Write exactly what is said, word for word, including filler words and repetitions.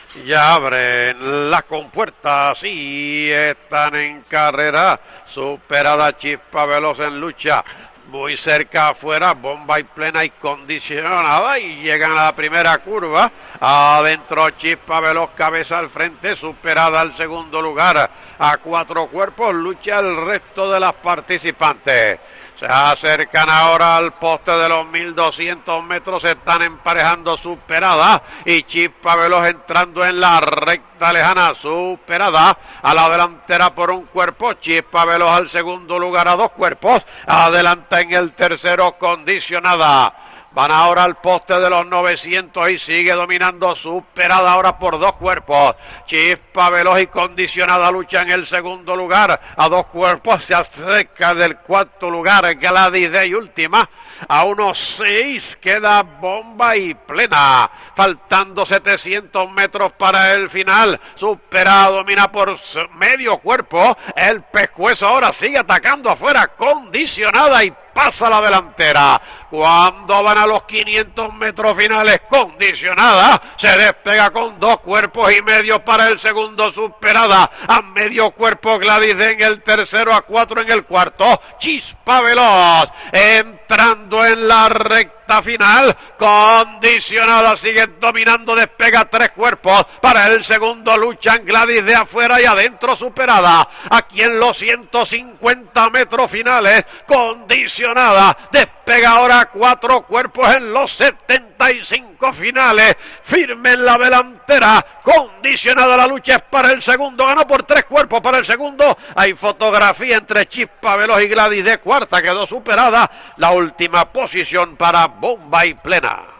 Ya abren las compuertas y están en carrera. Superada Chispa Veloz en lucha. Muy cerca afuera, bomba y plena y condicionada, y llegan a la primera curva. Adentro Chispa Veloz, cabeza al frente, superada al segundo lugar. A cuatro cuerpos lucha el resto de las participantes. Se acercan ahora al poste de los mil doscientos metros, se están emparejando Superada y Chispa Veloz entrando en la recta lejana. Superada a la delantera por un cuerpo, Chispa Veloz al segundo lugar a dos cuerpos, adelanta en el tercero Condicionada. Van ahora al poste de los novecientos y sigue dominando Superada ahora por dos cuerpos. Chispa Veloz y Condicionada lucha en el segundo lugar. A dos cuerpos se acerca del cuarto lugar Gladys Day última. A unos seis queda Bomba y Plena. Faltando setecientos metros para el final. Superada domina por medio cuerpo. El Pescuezo ahora sigue atacando afuera. Condicionada y pasa la delantera. Cuando van a los quinientos metros finales, Condicionada se despega con dos cuerpos y medio para el segundo. Superada a medio cuerpo Gladys Day en el tercero, a cuatro en el cuarto. Chispa Veloz entrando en la recta final. Condicionada sigue dominando, despega tres cuerpos para el segundo. Luchan Gladys de afuera y adentro Superada. Aquí en los ciento cincuenta metros finales, Condicionada despega ahora cuatro cuerpos en los setenta y cinco finales. Firme en la delantera. Condicionada, la lucha es para el segundo. Ganó por tres cuerpos para el segundo. Hay fotografía entre Chispa Veloz y Gladys de cuarta. Quedó Superada. La última posición para Bomba y Plena.